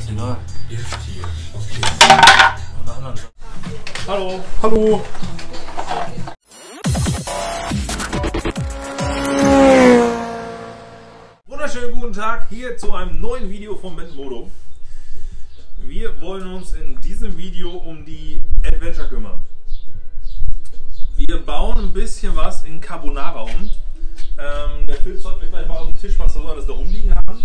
ist egal. Hallo. Hallo. Wunderschönen guten Tag hier zu einem neuen Video von Bentmodo. Wir wollen uns in diesem Video um die Adventure kümmern. Wir bauen ein bisschen was in Carbonara um. Der Phil zeigt mir gleich mal auf dem Tisch, was wir so alles da rumliegen haben.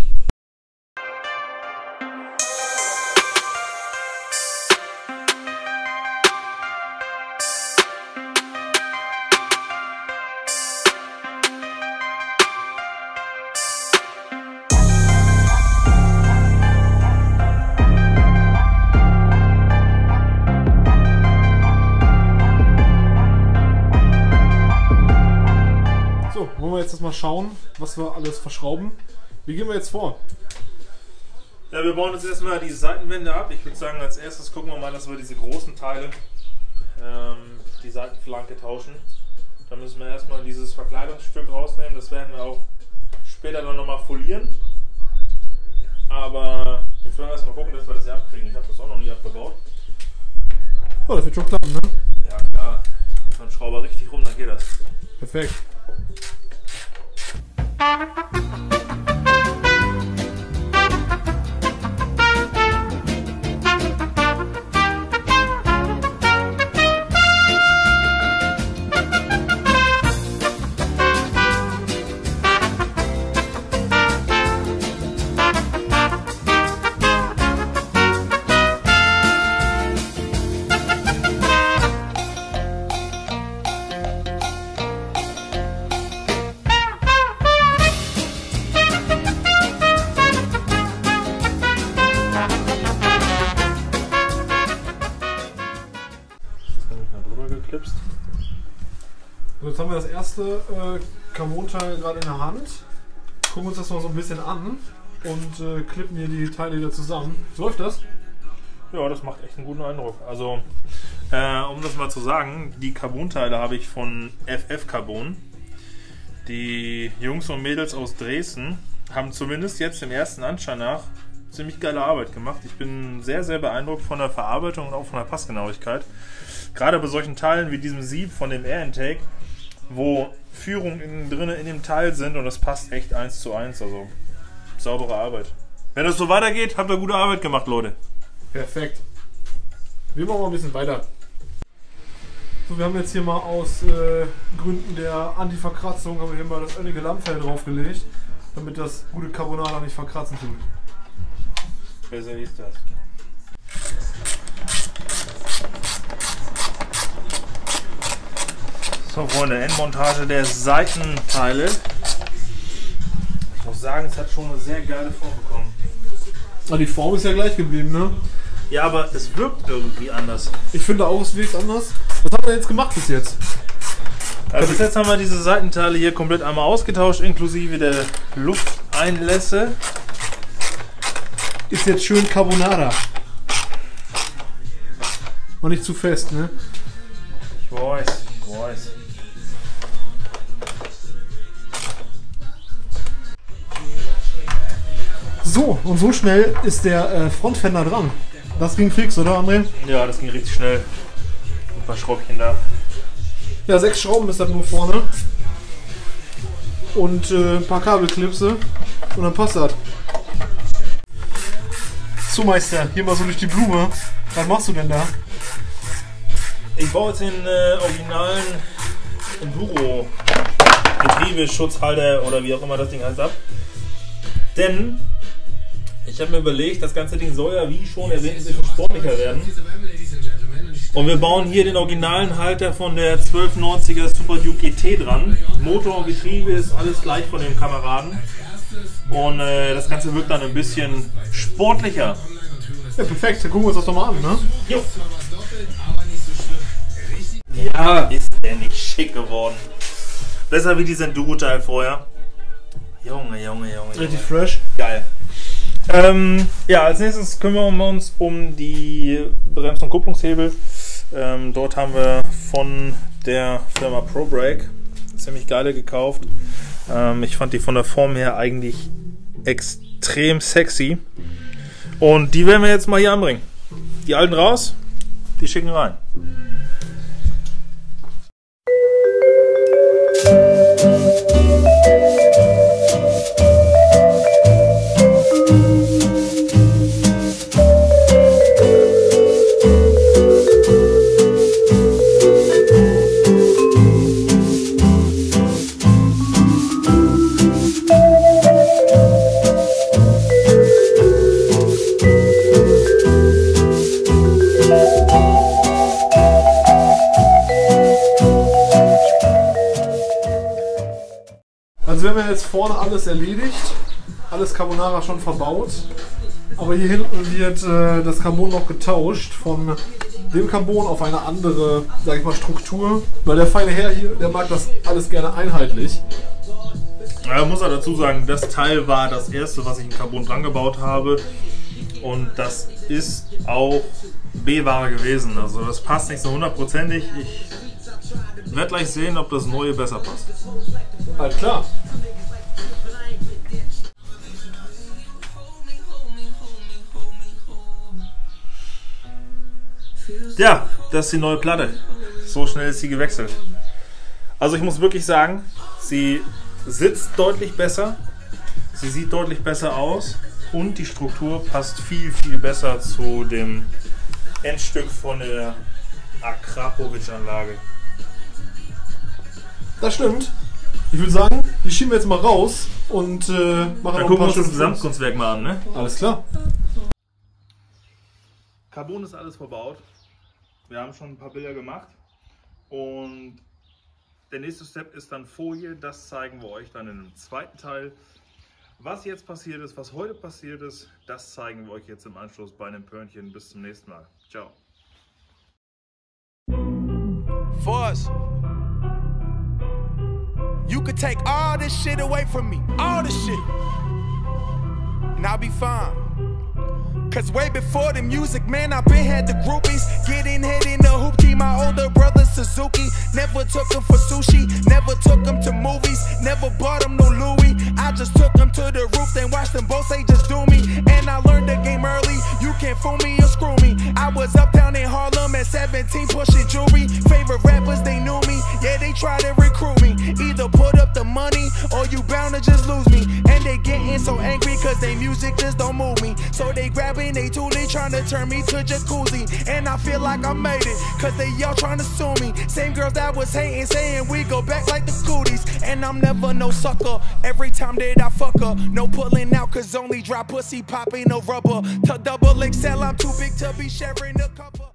So, wollen wir jetzt mal schauen, was wir alles verschrauben. Wie gehen wir jetzt vor? Ja, wir bauen jetzt erstmal die Seitenwände ab. Ich würde sagen, als erstes gucken wir mal, dass wir diese großen Teile, die Seitenflanke tauschen. Dann müssen wir erstmal dieses Verkleidungsstück rausnehmen. Das werden wir auch später dann nochmal folieren. Aber jetzt wollen wir erstmal gucken, dass wir das hier abkriegen. Ich habe das auch noch nie abgebaut. Oh, das wird schon klappen, ne? Ja klar, jetzt mal einen Schrauber richtig rum, dann geht das. Perfekt. So, jetzt haben wir das erste Carbonteil gerade in der Hand. Gucken uns das mal so ein bisschen an und klippen hier die Teile wieder zusammen. So läuft das? Ja, das macht echt einen guten Eindruck. Also, um das mal zu sagen, die Carbonteile habe ich von FF Carbon. Die Jungs und Mädels aus Dresden haben zumindest jetzt dem ersten Anschein nach ziemlich geile Arbeit gemacht. Ich bin sehr, sehr beeindruckt von der Verarbeitung und auch von der Passgenauigkeit. Gerade bei solchen Teilen wie diesem Sieb von dem Air Intake, wo Führungen drin in dem Teil sind und das passt echt 1:1, also saubere Arbeit. Wenn das so weitergeht, habt ihr gute Arbeit gemacht, Leute. Perfekt. Wir machen mal ein bisschen weiter. So, wir haben jetzt hier mal aus Gründen der Anti-Verkratzung haben wir hier mal das ölige Lammfell draufgelegt, damit das gute Carbonara nicht verkratzen tut. Besser ist das. So Freunde, Endmontage der Seitenteile. Ich muss sagen, es hat schon eine sehr geile Form bekommen. Ah, die Form ist ja gleich geblieben, ne? Ja, aber es wirkt irgendwie anders. Ich finde auch, es wirkt anders. Was haben wir jetzt gemacht bis jetzt? Also bis jetzt haben wir diese Seitenteile hier komplett einmal ausgetauscht, inklusive der Lufteinlässe. Ist jetzt schön Carbonara. Und nicht zu fest, ne? Ich weiß, ich weiß. So, und so schnell ist der Frontfender dran. Das ging fix, oder André? Ja, das ging richtig schnell. Ein paar Schraubchen da. Ja, 6 Schrauben ist das nur vorne. Und ein paar Kabelklipse. Und dann passt das. So, Meister, hier mal so durch die Blume. Was machst du denn da? Ich baue jetzt den originalen Enduro Getriebeschutzhalter oder wie auch immer das Ding heißt ab. Denn ich habe mir überlegt, das ganze Ding soll ja, wie schon erwähnt, ein bisschen sportlicher werden. Und wir bauen hier den originalen Halter von der 1290er Super Duke GT dran. Motor und Getriebe ist alles gleich von den Kameraden. Und das Ganze wirkt dann ein bisschen sportlicher. Ja, perfekt. Dann gucken wir uns das doch mal an, ne? Jo. Ja, ist der nicht schick geworden. Besser wie dieser Enduro-Teil vorher. Junge, Junge, Junge. Richtig fresh. Geil. Ja, als nächstes kümmern wir uns um die Brems- und Kupplungshebel. Dort haben wir von der Firma ProBrake ziemlich geile gekauft. Ich fand die von der Form her eigentlich extrem sexy. Und die werden wir jetzt mal hier anbringen. Die alten raus, die schicken rein. Also wir haben ja jetzt vorne alles erledigt, alles Carbonara schon verbaut, aber hier hinten wird das Carbon noch getauscht von dem Carbon auf eine andere, sag ich mal, Struktur, weil der feine Herr hier, der mag das alles gerne einheitlich. Ja, muss er dazu sagen, das Teil war das erste, was ich in Carbon dran gebaut habe und das ist auch B-Ware gewesen, also das passt nicht so hundertprozentig. Ich werde gleich sehen, ob das neue besser passt. Alles klar. Ja, das ist die neue Platte. So schnell ist sie gewechselt. Also ich muss wirklich sagen, sie sitzt deutlich besser, sie sieht deutlich besser aus und die Struktur passt viel, viel besser zu dem Endstück von der Akrapovic-Anlage. Das stimmt. Ich würde sagen, die schieben wir jetzt mal raus und machen Dann noch ein gucken wir paar uns das Stunden. Gesamtkunstwerk mal an, ne? Alles klar. Carbon ist alles verbaut. Wir haben schon ein paar Bilder gemacht und der nächste Step ist dann Folie. Das zeigen wir euch dann in einem zweiten Teil. Was jetzt passiert ist, was heute passiert ist, das zeigen wir euch jetzt im Anschluss bei einem Pörnchen. Bis zum nächsten Mal. Ciao. Force. You could take all this shit away from me, all this shit, and I'll be fine. Cause way before the music, man, I been had the groupies. Getting head in the hoopty, my older brother Suzuki. Never took him for sushi, never took him to movies. Never bought him no Louis, I just took him to the roof. Then watched them both say just do me. And I learned the game early, you can't fool me or screw me. I was uptown in Harlem at 17 pushing jewelry. Favorite rappers, they knew me, yeah, they tried to recruit me. Either put up the money or you bound to just lose me. And they getting so angry cause they music just don't move me. So they grabbing they toolie trying to turn me to jacuzzi. And I feel like I made it cause they all trying to sue me. Same girls that was hating saying we go back like the cooties. And I'm never no sucker, every time that I fuck her. No pulling out cause only dry pussy popping no rubber. To double XL I'm too big to be sharing the cover.